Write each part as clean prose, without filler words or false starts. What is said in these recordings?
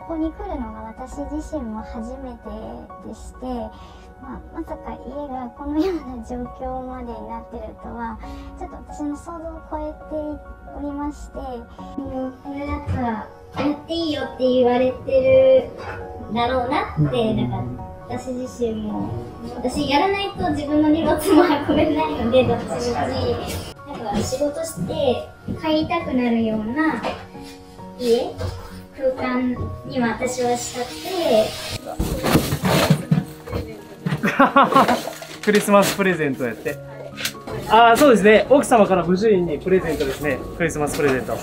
こに来るのが私自身も初めてでして、まさか家がこのような状況までになってるとはちょっと私の想像を超えておりまして、これだったらやっていいよって言われてるだろうなって、なんか私自身も、私やらないと自分の荷物も運べないので、どっちみちなんか仕事して帰りたくなるような空間には私はしたくて。 クリスマスプレゼントやって。ああ、そうですね。奥様から無事にプレゼントですね。クリスマスプレゼント。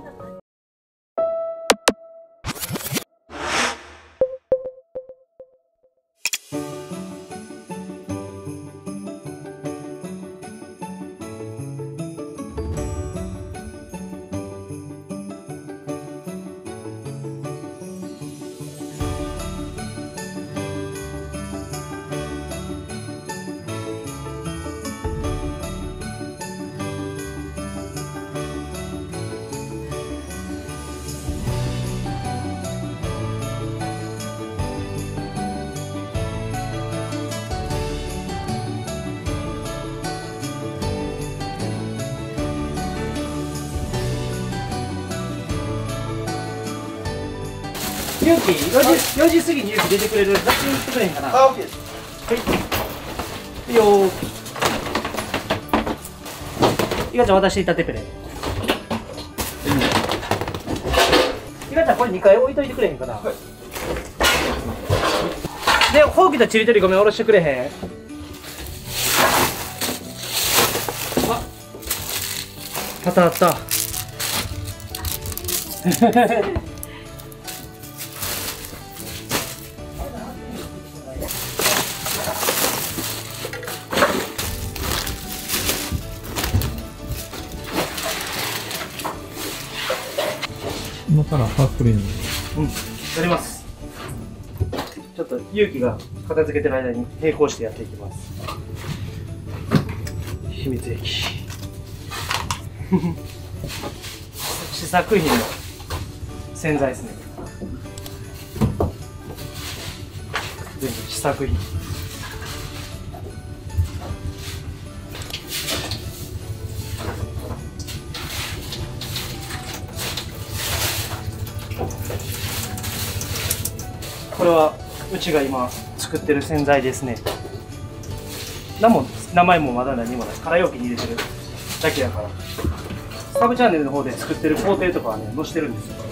ゆうき、4時過ぎにゆうき出てくれる？出しに行ってくれへんかな。あ、OKです。はい。いいよー。いかちゃん渡していたてくれ。いかちゃんこれ2回置いといてくれへんかな。はい。で、ほうきとちりとりごめん、下ろしてくれへん。あったあった。 今からハーフプレーン。 やります。ちょっと勇気が片付けてる間に並行してやっていきます。秘密兵器。試作品の洗剤ですね。全部試作品。これはうちが今作ってる洗剤ですね。名前もまだ何もない。空容器に入れてるだけやから。サブチャンネルの方で作ってる工程とかはね、載せてるんですよ。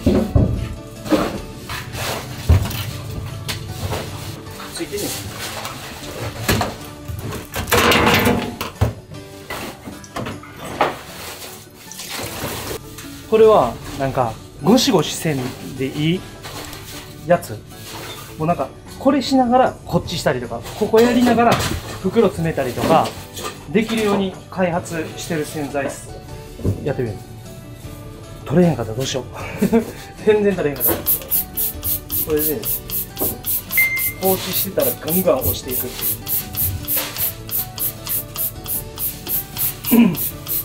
ついてんねん。これはなんかゴシゴシせんでいいやつ。もうなんかこれしながらこっちしたりとか、ここやりながら袋詰めたりとかできるように開発してる洗剤っす。やってみる。取れへんかったらどうしよう。全然取れへんかった。これで、ね、放置してたらガンガン押していくっていう。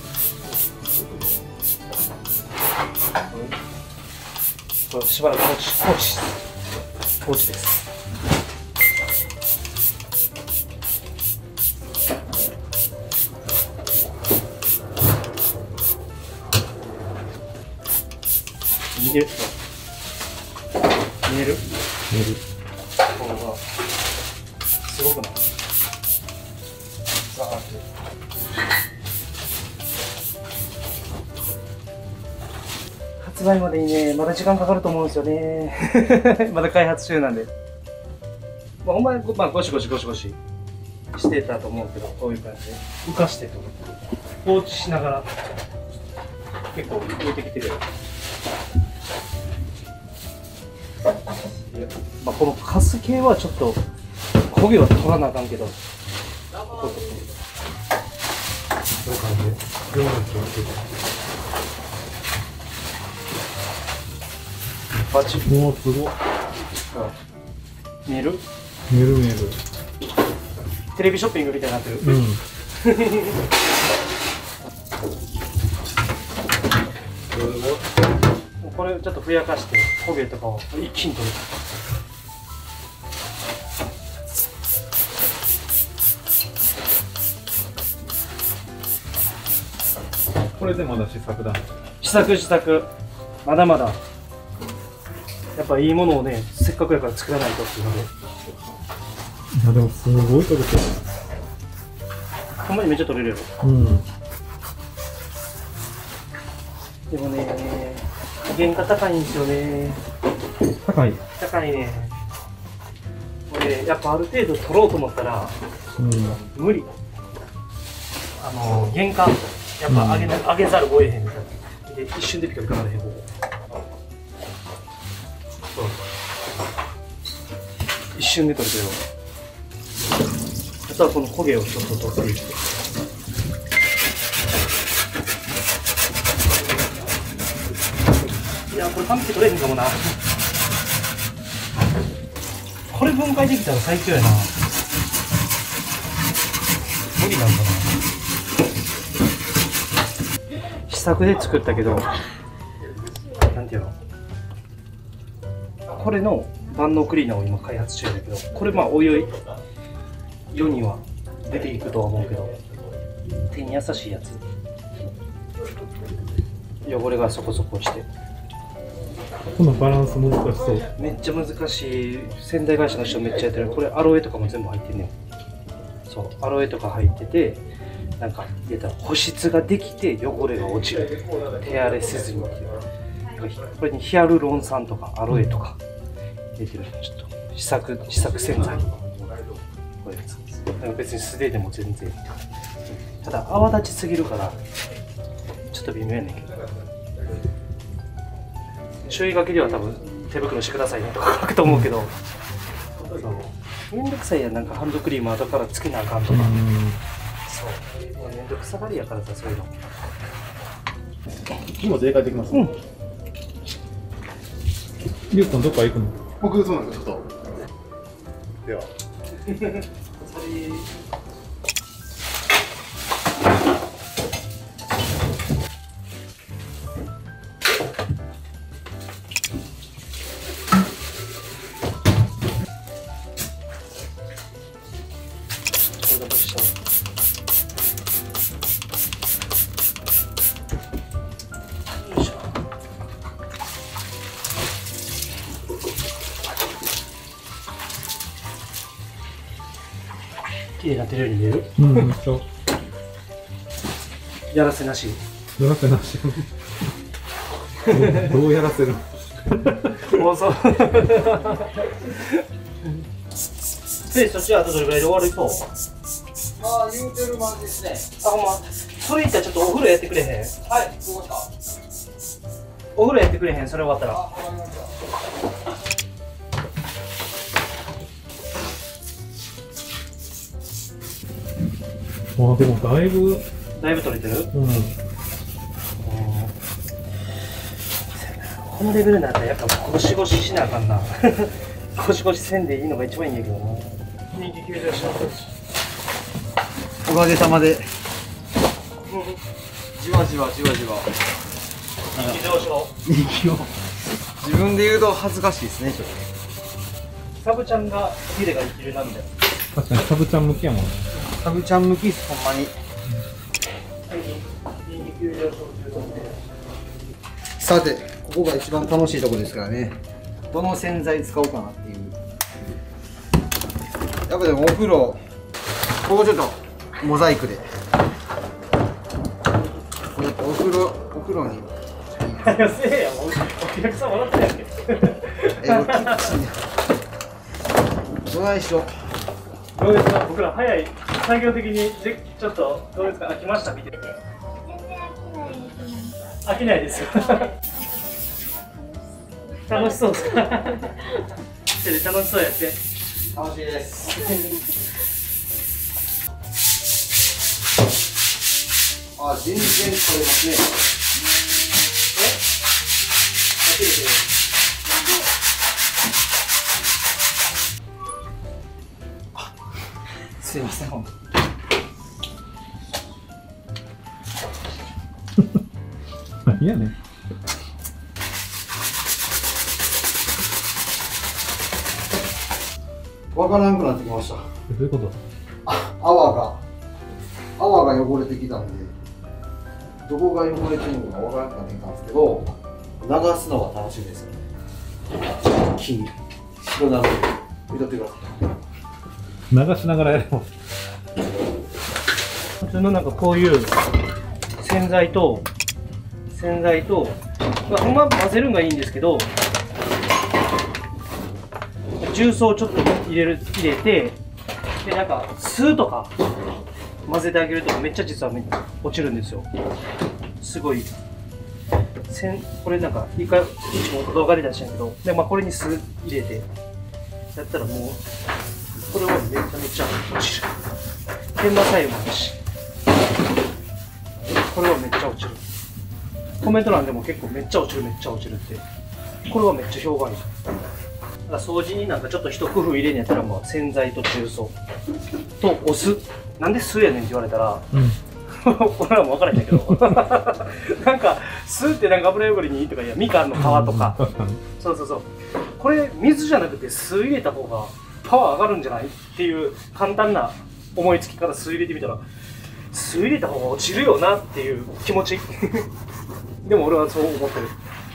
これしばらく放置です。見える？見える？ 見える。 これがすごくない？ザーッて。発売までにね、まだ時間かかると思うんですよね。まだ開発中なんで。まあ、ほんまにゴシゴシしてたと思うけど、こういう感じで浮かしてと放置しながら結構浮いてきてる。まあ、このカス系はちょっと焦げは取らなあかんけど、こういう感じで両面気をつけてバチッ。 もうすごい。 見える？ 見える見える。 テレビショッピングみたいになってる。 うん。 ここれをちょっとふやかして焦げとかを一気に取る。 これでまだ試作だ。 試作まだまだやっぱいいものをね、せっかくやから作らないとっていうので。 いやでもすごい取れてる。 ほんまにめっちゃ取れるやろ。 うん。 でもね、原価高いんですよね。 高い。 高いね。これやっぱある程度取ろうと思ったらうん。 無理。原価やっぱ上げざるを得へんみたいな。で一瞬でピカピカなれへん。ここ。そう。一瞬で取れてる。あとはこの焦げをちょっと取っていって。いや、これ完璧取れへんかもな。これ分解できたら最強やな。無理なんかな。試作で作ったけど、なんていうの、これの万能クリーナーを今開発中だけど、これまあおいおい世には出ていくとは思うけど、手に優しいやつ。汚れがそこそこ落ちて。 このバランス難しそう。 めっちゃ難しい。洗剤会社の人めっちゃやってる。これアロエとかも全部入ってんねん。そう、アロエとか入ってて、なんか言ったら保湿ができて汚れが落ちる。手荒れせずにっていう。これにヒアルロン酸とかアロエとか入れてる。ちょっと試作洗剤。これやつ。別に素手でも全然いい。ただ泡立ちすぎるからちょっと微妙やねんけど。注意書きでは多分手袋してくださいねとか書くと思うけど、めんどくさいやん、なんかハンドクリーム後からつけなあかんとか。そう、めんどくさがりやからさ、そういうの。 今正解できます。うん。りゅうくんどっか行くの？ 僕そうなんですよ、ちょっと。では。 綺麗になってるように見える？ うん、めっちゃ。 やらせなし。 やらせなし。どうやらせる？ 放送。で、そっちはあとどれぐらいで終わると？ ああ、言うてる感じですね。 あ、ほんま。それいったらちょっとお風呂やってくれへん？ はい、どうした？ お風呂やってくれへん？それ終わったら。 あ、わかりました。 あ、でもだいぶ取れてる？ うん。 このレベルになったらやっぱゴシゴシしなあかんな。ゴシゴシせんでいいのが一番いいんやけどな。人気急上昇。 おかげさまで。じわじわ。 人気上昇。 人気を。自分で言うと恥ずかしいですね、ちょっサブちゃんがヒデが生きるなみたいな。 確かにサブちゃん向きやもんね。 と。サブちゃん向きっす、ほんまに。 人気急上昇中とって。 さて、ここが一番楽しいとこですからね。どの洗剤使おうかなっていう。やっぱでもお風呂、ここちょっとモザイクで。これやっぱお風呂に。 いや、せえや、もうお客さん笑ってんやんけ。 キッチン。どないしよう。 どうですか、僕ら早い、作業的にちょっとどうですか、飽きました見て。 全然飽きないですよ。楽しそうですか。楽しそうやって。 楽しいです。あ、全然取れますね。すいません。 何やねん。 わからなくなってきました。 どういうこと？ 泡が汚れてきたんで、どこが汚れてるのかわからなくなってきたんですけど、流すのは楽しみですよね。木に白なので見とってください。 流しながらやれば。 普通のなんかこういう洗剤と、まあ、ほんま混ぜるのがいいんですけど、重曹をちょっと入れて、でなんか酢とか混ぜてあげるとめっちゃ実は落ちるんですよ。すごい。これなんか一回動画で出したんやけど、でまあこれに酢入れてやったらもうこれはめちゃめちゃ落ちる。研磨作用もあるし。これはめっちゃ落ちる。コメント欄でも結構めっちゃ落ちるって。これはめっちゃ評判いい。だから掃除になんかちょっと一工夫入れんやったらもう洗剤と重曹とお酢。なんで酢やねんって言われたら、俺らも分からへんだけどなんか酢ってなんか油汚れにいいとか、いやみかんの皮とか、そう。これ水じゃなくて酢入れた方がパワー上がるんじゃないっていう簡単な思いつきから酢入れてみたら、酢入れた方が落ちるよなっていう気持ちでも俺はそう思ってる。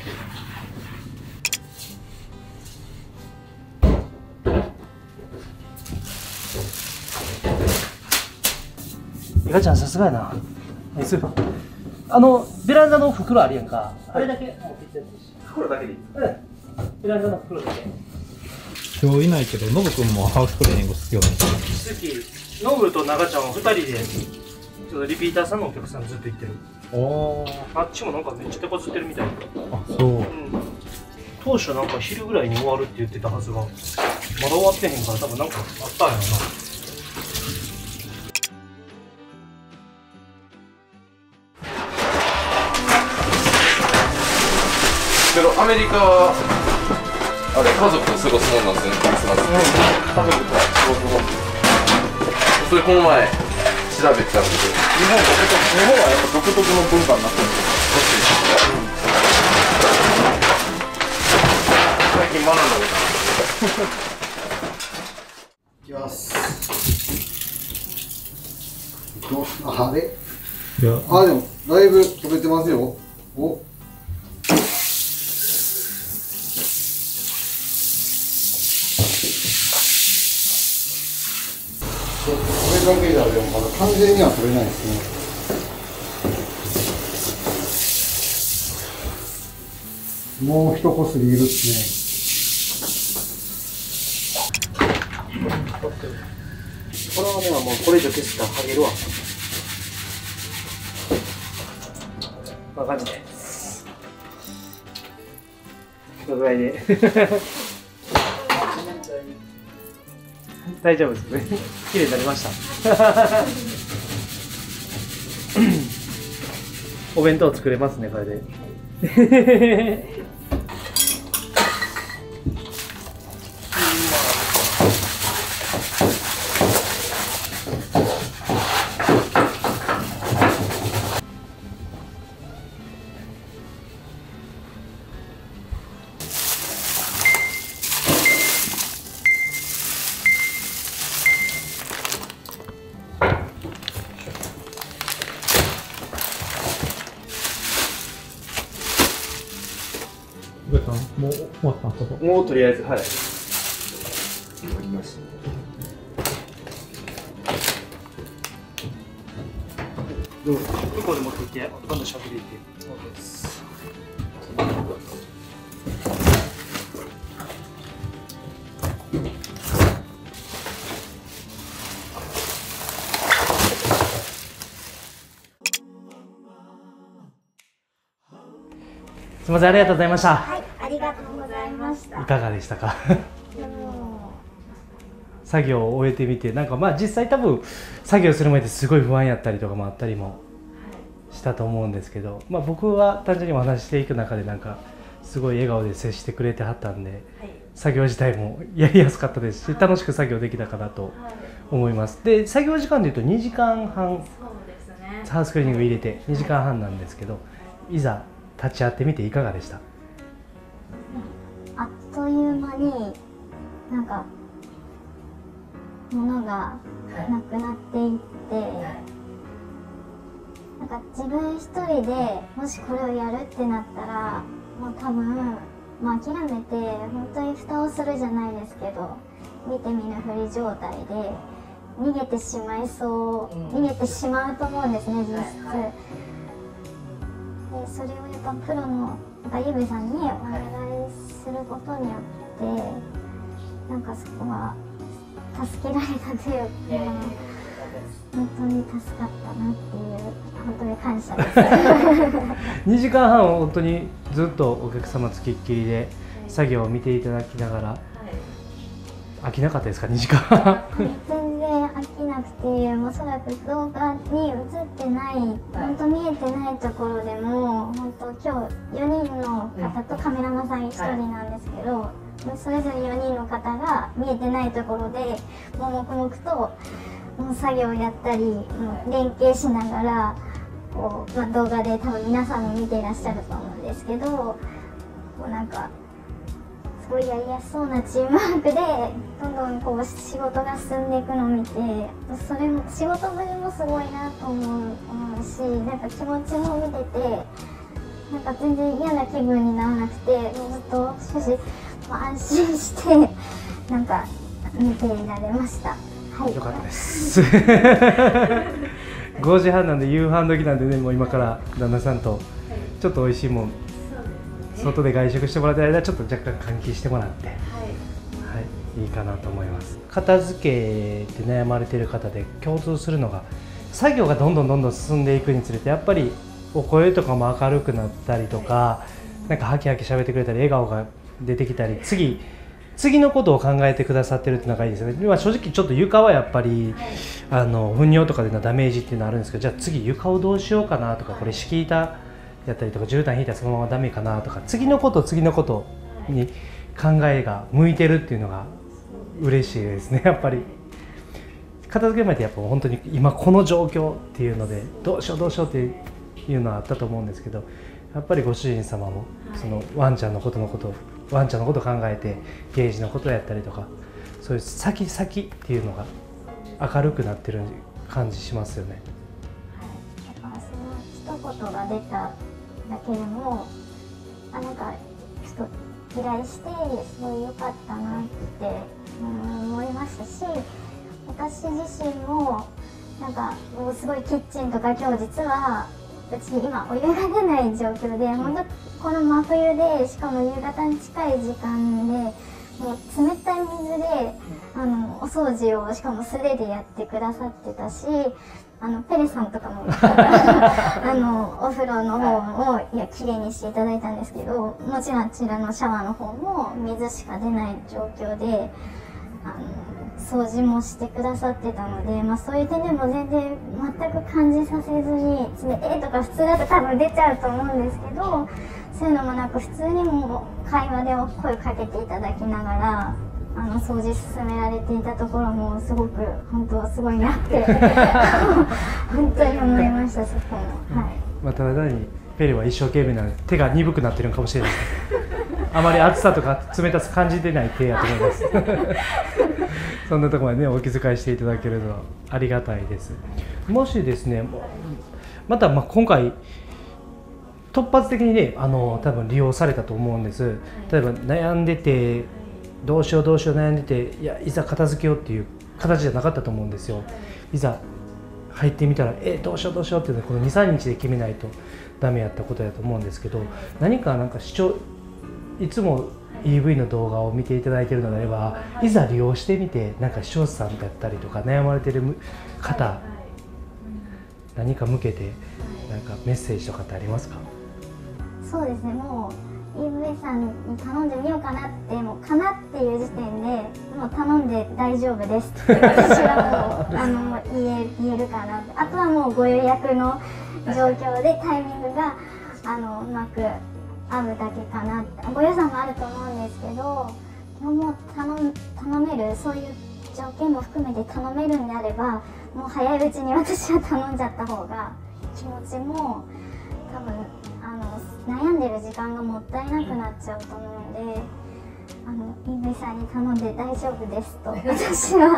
ゆかちゃんさすがやな。ベランダの袋あるやんか、あれだけ持ってきてるし。袋だけでいい？うん。ベランダの袋だけ。 今日いないけど、ノブ君もハウスクリーニング好きよね。 好き。ノブと長ちゃんは2人でちょっとリピーターさんのお客さんずっと行ってる。あっちもなんかめっちゃ手こずってるみたいな。 あ、そう。うん。 当初なんか昼ぐらいに終わるって言ってたはずが、まだ終わってへんから多分なんかあったんやろな。 けどアメリカはあれ家族と過ごすもんなんですよね、クリスマス。家族と仕事も。それこの前調べてたんですけど、日本はやっぱ独特の文化になってるんですよ。最近学んだことある。 いきます。あれ？ いや、 でもだいぶ飛べてますよ。お。これだけではでもまだ完全には取れないですね。もう一こすりいるっすね。 これはね、もうこれ以上消したら剥げるわ。わかんない。このぐらいで大丈夫ですね。綺麗になりましたお弁当作れますね、これでもう終わったんそこ。 もうとりあえず、はい。どうぞ。向こうで持っていって、今度しゃべりって。そうです。すみません、ありがとうございました。 はい、ありがとうございました。 いかがでしたか作業を終えてみて、なんかまあ実際多分作業する前ですごい不安やったりとかもあったりもしたと思うんですけど、まあ僕は単純にお話ししていく中でなんかすごい笑顔で接してくれてはったんで、作業自体もやりやすかったですし、楽しく作業できたかなと思います。で、作業時間でいうと2時間半、ハウスクリーニング入れて2時間半なんですけど、いざ立ち会ってみていかがでした？ あっという間になんかものがなくなっていって、なんか自分一人でもしこれをやるってなったらもう多分、諦めて本当に蓋をするじゃないですけど、見て見ぬふり状態で逃げてしまいそう、逃げてしまうと思うんですね、実質。でそれをやっぱプロのゆべさんにお願いすることによってなんかそこは助けられたというか、本当に助かったなっていう、本当に感謝です 2時間半本当にずっとお客様つきっきりで作業を見ていただきながら、飽きなかったですか2時間半全然飽きなくて、おそらく動画に映ってない、本当見えてないところでも、本当今日4人の方とカメラマンさん1人なんですけど、それぞれ4人の方が見えてないところで黙々と作業をやったり連携しながらこう、動画で多分皆さんも見ていらっしゃると思うんですけど、こうなんかすごいやりやすそうなチームワークでどんどんこう仕事が進んでいくのを見て、それも仕事ぶりもすごいなと思うし、なんか気持ちも見てて、なんか全然嫌な気分にならなくて、もうずっと終始安心してなんか見ていられました。はい、 よかったです5時半なんで夕飯時なんでね、もう今から旦那さんとちょっと美味しいもん外で外食してもらってる間ちょっと若干換気してもらって、はい、いいかなと思います。片付けで悩まれている方で共通するのが、作業がどんどん進んでいくにつれてやっぱりお声とかも明るくなったりとか、なんかハキハキ喋ってくれたり笑顔が出てきたり、次のことを考えてくださってるってのがいいですよね。今正直ちょっと床はやっぱり、糞尿とかでのダメージっていうのはあるんですけど、じゃあ次床をどうしようかなとか、これ敷板やったりとか絨毯引いたらそのままダメかなとか、次のことに考えが向いてるっていうのが嬉しいですね。やっぱり片付け前ってやっぱ本当に今この状況っていうのでどうしようっていうのはあったと思うんですけど、やっぱりご主人様もそのワンちゃんのことを考えてゲージのことやったりとか、そういう先っていうのが明るくなってる感じしますよね。 だからその一言が出ただけでもなんかちょっと依頼してすごい良かったなって思いましたし、私自身もなんかもうすごいキッチンとか今日実はうち今お湯が出ない状況で、本当この真冬でしかも夕方に近い時間でもう冷たい水でお掃除をしかも素手でやってくださってたし、ペレさんとかもお風呂の方をきれいにしていただいたんですけど、もちろんあちらのシャワーの方も水しか出ない状況で掃除もしてくださってたので、そういう点でも全く感じさせずにとか普通だと多分出ちゃうと思うんですけど、そういうのもなく普通にも会話で声かけていただきながら掃除進められていたところもすごく本当すごいなって本当に思いました。そこも、はい、 ただ単にペレは一生懸命なので手が鈍くなってるのかもしれないですあまり熱さとか冷たさ感じてない手やと思いますそんなところまでねお気遣いしていただけるのはありがたいです。もしですね、また今回突発的にね多分利用されたと思うんです。例えば悩んでてどうしよう悩んでて、いざ片付けようっていう形じゃなかったと思うんですよ。いざ入ってみたらどうしようっていうのはこの 2,3 日で決めないとダメやったことだと思うんですけど、何かいつも EV の動画を見ていただいているのであれば、いざ利用してみてなんか視聴者さんだったりとか悩まれている方何か向けてなんかメッセージとかってありますか？ そうですね、もう EV さんに頼んでみようかなってもうかなっていう時点でもう頼んで大丈夫ですって私はもう言えるかなって、あとはもうご予約の状況でタイミングがうまく合うだけかなって、ご予算もあると思うんですけど、もう頼める、そういう条件も含めて頼めるんであればもう早いうちに私は頼んじゃった方が気持ちも多分悩んでる時間がもったいなくなっちゃうと思うので、 EV さんに頼んで大丈夫ですと私は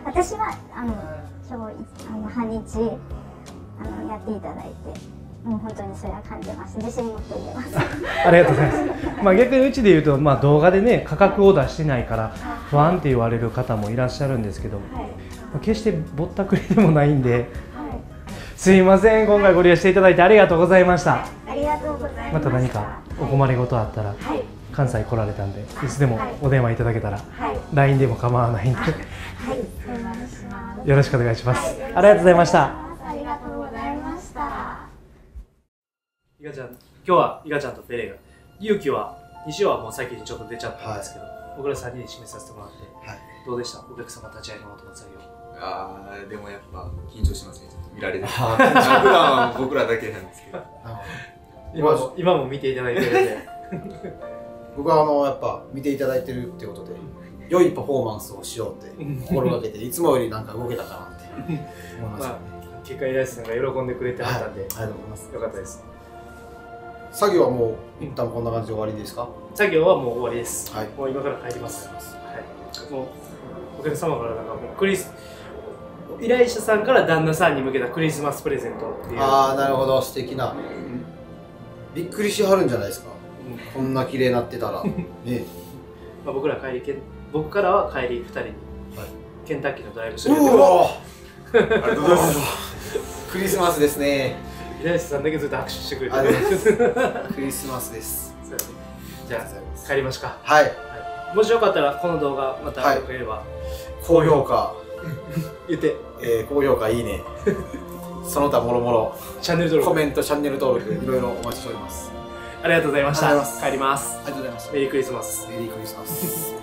今日半日やっていただいて、もう本当にそれは感じます。自信持って言えます。 ありがとうございます。逆にうちで言うと、動画でね価格を出してないから不安って言われる方もいらっしゃるんですけど、決してぼったくりでもないんで、すいません、今回ご利用していただいてありがとうございました。 ありがとうございました。 また何かお困りごとあったら、関西来られたんでいつでもお電話いただけたら、LINE でも構わないんで、 はい、お願いします。 よろしくお願いします。ありがとうございました。 ありがとうございました。 伊賀ちゃん、今日は伊賀ちゃんとペレが、勇気は西尾はもう先にちょっと出ちゃったんですけど、僕ら3人で締めさせてもらって、どうでした？お客様立ち会いの音の作業。 でもやっぱ緊張しますね。見られる。普段は僕らだけなんですけど。 今も見ていただいてるんで。 僕はやっぱ見ていただいてるってことで、良いパフォーマンスをしようって心がけて、いつもよりなんか動けたかなって思いますね。 結果、平井さんが喜んでくれてはったんで、 ありがとうございます。 よかったです。 作業はもう一旦こんな感じで終わりですか？ 作業はもう終わりです。 はい。 もう今から帰ります。はい。もうお客様からなんかもう依頼者さんから旦那さんに向けたクリスマスプレゼントっていう。 ああ、なるほど、素敵な。びっくりしはるんじゃないですか。こんな綺麗になってたら。ね。 僕からは帰り2人にケンタッキーのドライブスルー。 うわ。 ありがとうございます。 クリスマスですね。 依頼者さんだけずっと握手してくれて。 クリスマスです。 じゃあ帰りましょうか。 はい。 もしよかったらこの動画またよければ高評価言って、 高評価いいね。その他もろもろチャンネル登録、 コメント、チャンネル登録いろいろお待ちしております。 ありがとうございました。 ありがとうございます。 帰ります。 ありがとうございます。 メリークリスマス。 メリークリスマス。